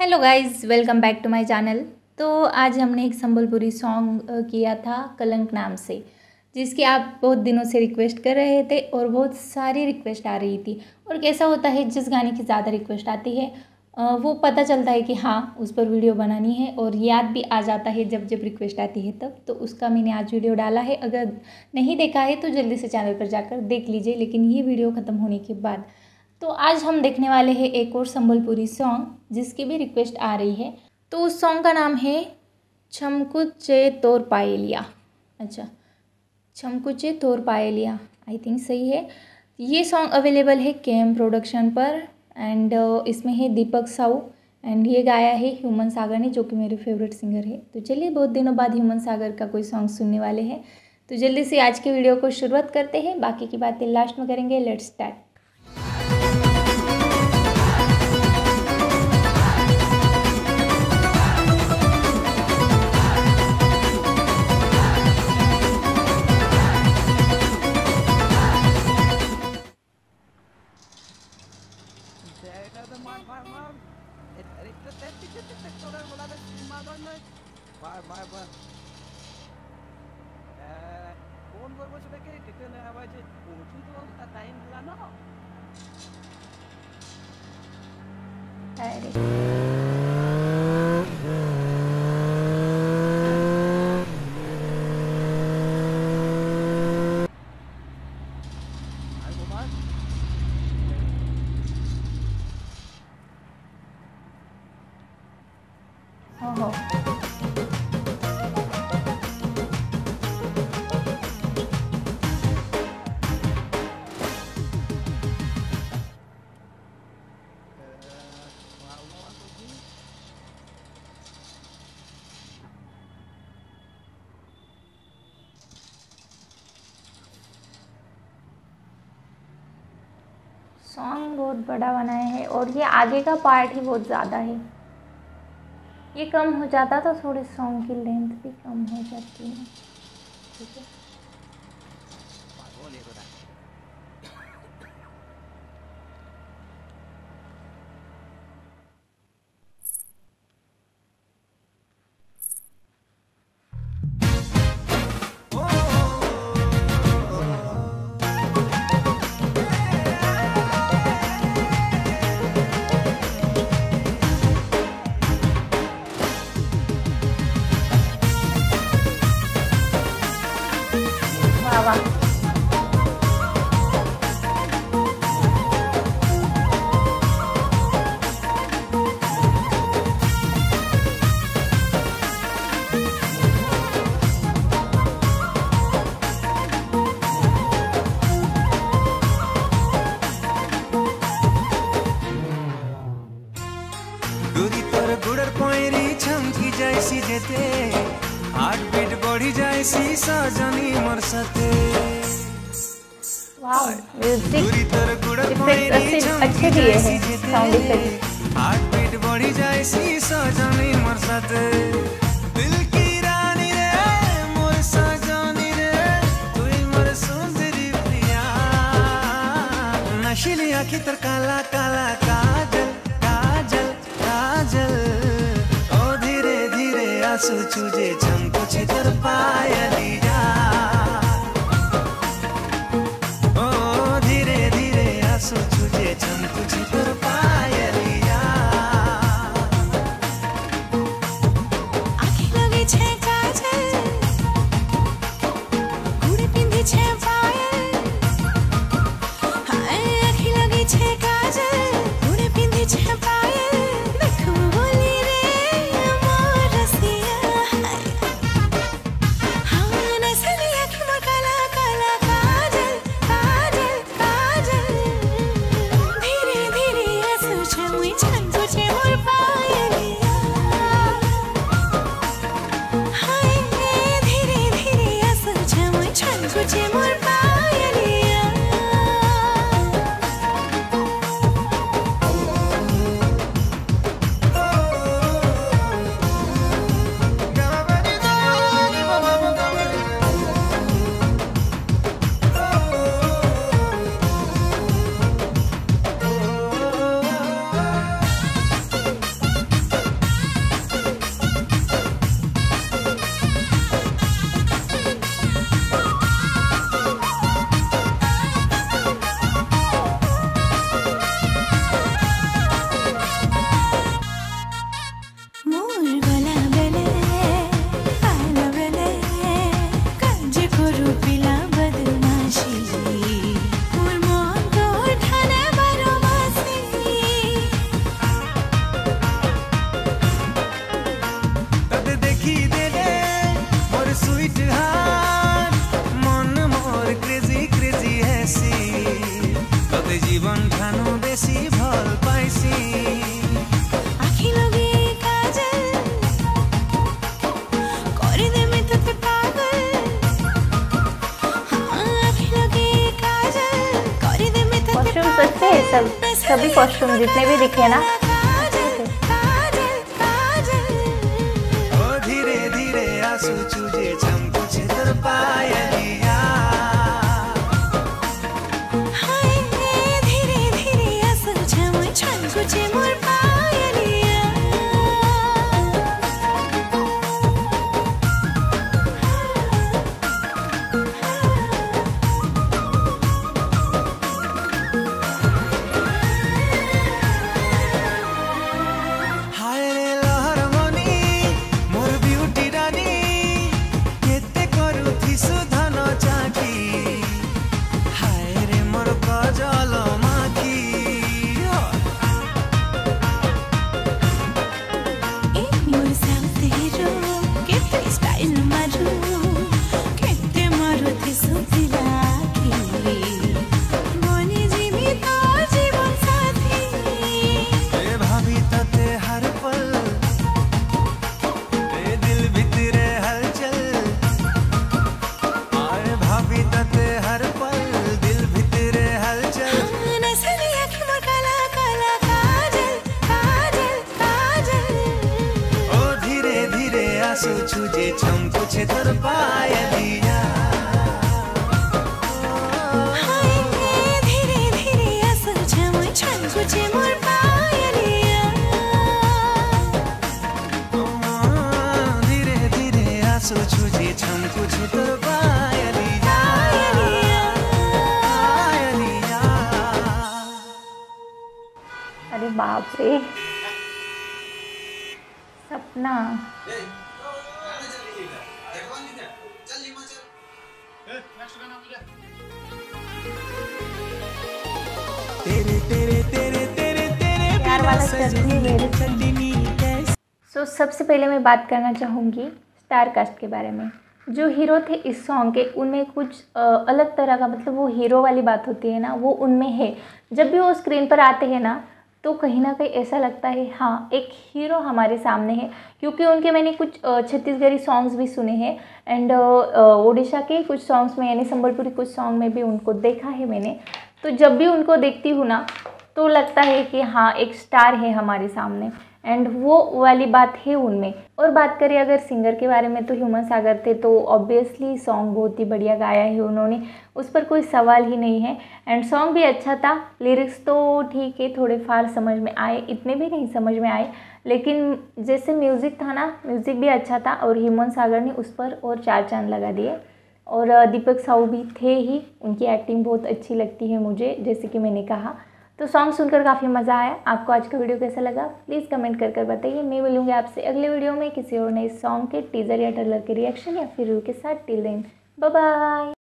Hello guys, welcome back to my channel. तो आज हमने एक संबलपुरी सॉन्ग किया था कलंक नाम से, जिसकी आप बहुत दिनों से रिक्वेस्ट कर रहे थे और बहुत सारी रिक्वेस्ट आ रही थी। और कैसा होता है, जिस गाने की ज़्यादा रिक्वेस्ट आती है वो पता चलता है कि हाँ उस पर वीडियो बनानी है, और याद भी आ जाता है जब जब रिक्वेस्ट आती है तब। तो उसका मैंने आज वीडियो डाला है। अगर नहीं देखा है तो जल्दी से चैनल पर जाकर देख लीजिए, लेकिन ये वीडियो ख़त्म होने के बाद। तो आज हम देखने वाले हैं एक और संबलपुरी सॉन्ग जिसकी भी रिक्वेस्ट आ रही है। तो उस सॉन्ग का नाम है छमकुचे तोर पायलिया। अच्छा, छमकुचे तोर पायलिया, आई थिंक सही है। ये सॉन्ग अवेलेबल है केएम प्रोडक्शन पर, एंड इसमें है दीपक साहू, एंड ये गाया है ह्यूमन सागर ने, जो कि मेरे फेवरेट सिंगर है। तो चलिए, बहुत दिनों बाद ह्यूमन सागर का कोई सॉन्ग सुनने वाले हैं। तो जल्दी से आज के वीडियो को शुरुआत करते हैं, बाकी की बातें लास्ट में करेंगे। Let's start. फोन करबो সেটাকে রিটার্ন আবার যে পৌঁছতে তো টাইম দিলা না। सॉन्ग बहुत बड़ा बनाया है और ये आगे का पार्ट ही बहुत ज़्यादा है। ये कम हो जाता तो थोड़ी सॉन्ग की लेंथ भी कम हो जाती है। ठीक है, वाह वाह। दूरी तोर गुड़र पयरी छमकी जाइसी जेते हार्ट बीट बढ़ी जाइसी सजनी मोर साथे। वाह, म्यूजिक दूरी तोर गुड़र इफेक्ट पयरी अच्छे छमकी दिए हैं, जाइसी साउंड जेते इफेक्ट। हार्ट बीट बढ़ी जाइसी सजनी मोर साथे। दिल की रानी रे मोर सजनी रे तुई मोर सुंदरी प्रिया। नशीली आँखी तर काला काला काजल काजल काजल। ओ धीरे धीरे आंसू चूजे छमकुछे तोर पायलिया। ओ धीरे धीरे आंसू चूजे छमकुछे तोर पायलिया। आँखी लगे छे काजल, घुड़े पिंधे छे पायल। हाय आँखी लगे छे काजल, घुड़े पिंधे छे पायल। देखो बोली रे मोर रसिया, हाय हाँ सभी कॉस्ट्यूम जितने भी दिखे ना, धीरे धीरे आंसू चूजे चमको छितर पायलिया, धीरे धीरे आंसू छमछे मोर पायलिया। हाय रे लहर मनी मोर ब्यूटी रानी, केते करूथी सुधन चाकी, हाय रे मोर कजल माखी। मोर साउथ हिरो केते स्टाइल मारू, केते मारुथि सुतिला की, बनी जीवी तो जीवन साथी। ए भाभी तते हर पल, ए दिल भितरे हलचल, आए भाभी तते हर पल, दिल भितरे हलचल। नसली आँखें मोर काला काला काजल काजल काजल। ओ धीरे धीरे आंसू छूजे चमको छितर पायलिया, धीरे धीरे आंसू छमछे मोर पायलिया। धीरे धीरे आंसू छूजे चमको छितर पायलिया, पायलिया। अरे बाप रे, सपना तेरे तेरे तेरे तेरे तेरे प्यार वाला बिना चटनी मेरे चटनी कैसे। सो सबसे पहले मैं बात करना चाहूँगी स्टार कास्ट के बारे में। जो हीरो थे इस सॉन्ग के, उनमें कुछ अलग तरह का, मतलब वो हीरो वाली बात होती है ना, वो उनमें है। जब भी वो स्क्रीन पर आते हैं ना, तो कहीं ना कहीं ऐसा लगता है हाँ एक हीरो हमारे सामने है, क्योंकि उनके मैंने कुछ छत्तीसगढ़ी सॉन्ग्स भी सुने हैं एंड ओडिशा के कुछ सॉन्ग्स में, यानी संबलपुरी कुछ सॉन्ग में भी उनको देखा है मैंने। तो जब भी उनको देखती हूँ ना, तो लगता है कि हाँ एक स्टार है हमारे सामने, एंड वो वाली बात है उनमें। और बात करें अगर सिंगर के बारे में, तो ह्यूमन सागर थे, तो ऑब्वियसली सॉन्ग बहुत ही बढ़िया गाया है उन्होंने, उस पर कोई सवाल ही नहीं है। एंड सॉन्ग भी अच्छा था, लिरिक्स तो ठीक है, थोड़े फार समझ में आए, इतने भी नहीं समझ में आए, लेकिन जैसे म्यूज़िक था ना, म्यूज़िक भी अच्छा था, और ह्यूमन सागर ने उस पर और 4 चांद लगा दिए। और दीपक साहू भी थे ही, उनकी एक्टिंग बहुत अच्छी लगती है मुझे, जैसे कि मैंने कहा। तो सॉन्ग सुनकर काफ़ी मज़ा आया। आपको आज का वीडियो कैसा लगा प्लीज़ कमेंट कर बताइए। मैं मिलूंगी आपसे अगले वीडियो में किसी और नए सॉन्ग के टीज़र या ट्रेलर के रिएक्शन या फिर रिव्यू के साथ। Till then bye bye.